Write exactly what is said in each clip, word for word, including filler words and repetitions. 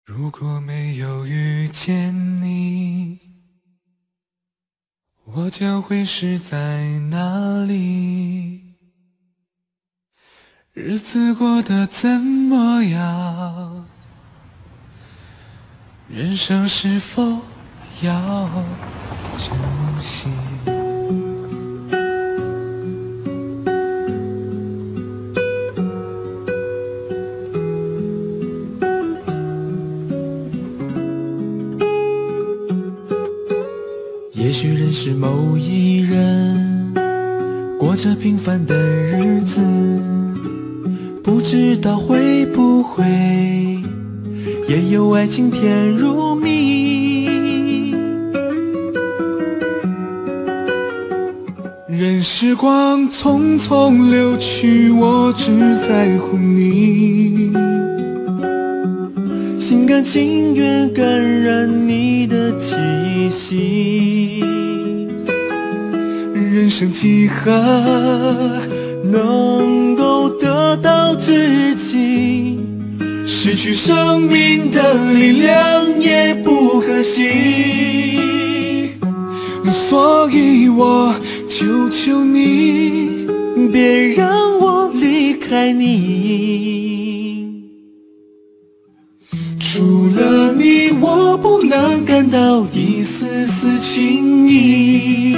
如果没有遇见你，我将会是在哪里？日子过得怎么样？人生是否要珍惜？也许认识某一人，过着平凡的日子，不知道会不会也有爱情甜如蜜。任时光匆匆流去，我只在乎你，心甘情愿感染你的气息。人生几何能够得到知己，失去生命的力量也不可惜。所以我求求你，别让我离开你。除了你，我不能感到一丝丝情意。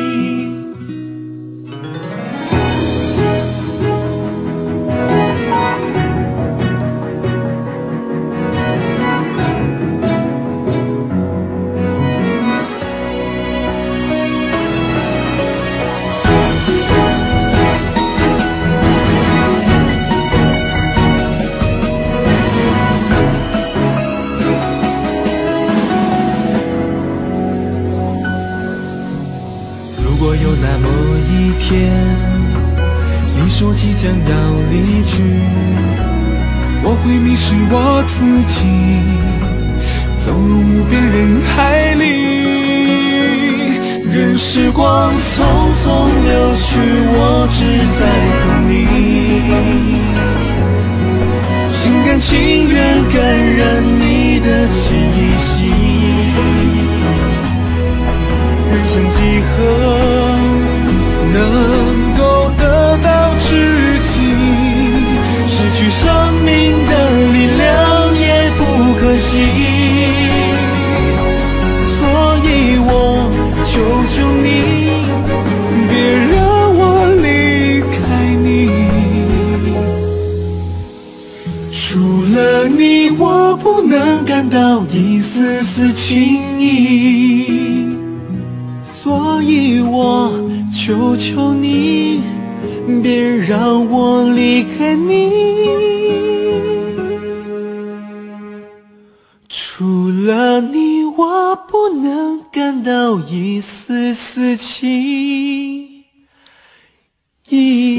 如果有那么一天，你说即将要离去，我会迷失我自己，走入无边人海里。任时光匆匆流去，我只在乎你，心甘情愿感染你的气息。人生几何能够得到知己，失去生命的力量也不可惜。所以我求求你，别让我离开你。除了你，我不能感到一丝丝情意。所以我求求你，别让我离开你。除了你，我不能感到一丝丝情意。